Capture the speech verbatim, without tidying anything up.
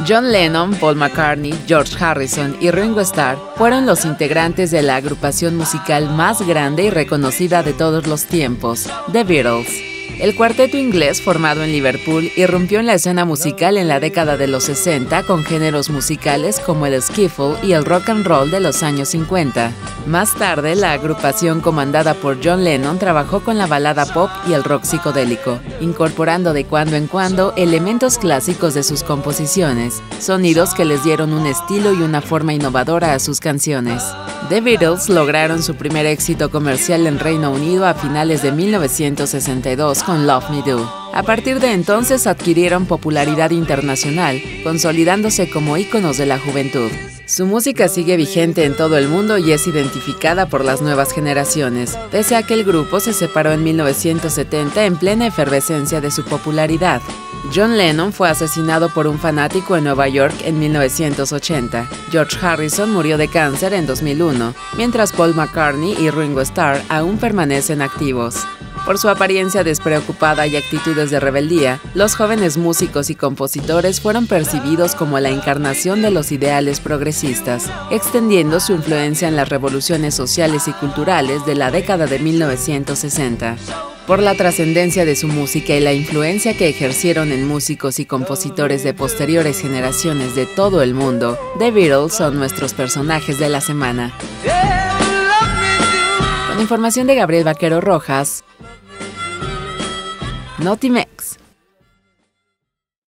John Lennon, Paul McCartney, George Harrison y Ringo Starr fueron los integrantes de la agrupación musical más grande y reconocida de todos los tiempos, The Beatles. El cuarteto inglés, formado en Liverpool, irrumpió en la escena musical en la década de los sesenta con géneros musicales como el skiffle y el rock and roll de los años cincuenta. Más tarde, la agrupación comandada por John Lennon trabajó con la balada pop y el rock psicodélico, incorporando de cuando en cuando elementos clásicos de sus composiciones, sonidos que les dieron un estilo y una forma innovadora a sus canciones. The Beatles lograron su primer éxito comercial en Reino Unido a finales de mil novecientos sesenta y dos con Love Me Do. A partir de entonces adquirieron popularidad internacional, consolidándose como íconos de la juventud. Su música sigue vigente en todo el mundo y es identificada por las nuevas generaciones, pese a que el grupo se separó en mil novecientos setenta en plena efervescencia de su popularidad. John Lennon fue asesinado por un fanático en Nueva York en mil novecientos ochenta. George Harrison murió de cáncer en dos mil uno, mientras Paul McCartney y Ringo Starr aún permanecen activos. Por su apariencia despreocupada y actitudes de rebeldía, los jóvenes músicos y compositores fueron percibidos como la encarnación de los ideales progresistas, extendiendo su influencia en las revoluciones sociales y culturales de la década de mil novecientos sesenta. Por la trascendencia de su música y la influencia que ejercieron en músicos y compositores de posteriores generaciones de todo el mundo, The Beatles son nuestros personajes de la semana. Con información de Gabriel Vaquero Rojas, Notimex.